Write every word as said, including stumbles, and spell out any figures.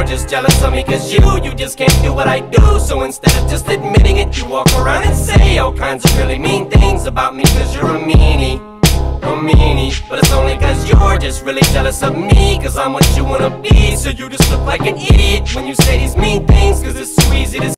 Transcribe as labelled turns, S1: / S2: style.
S1: are just jealous of me cause you, you just can't do what I do. So instead of just admitting it, you walk around and say all kinds of really mean things about me cause you're a meanie, a meanie. But it's only cause you're just really jealous of me cause I'm what you wanna be. So you just look like an idiot when you say these mean things cause it's so easy to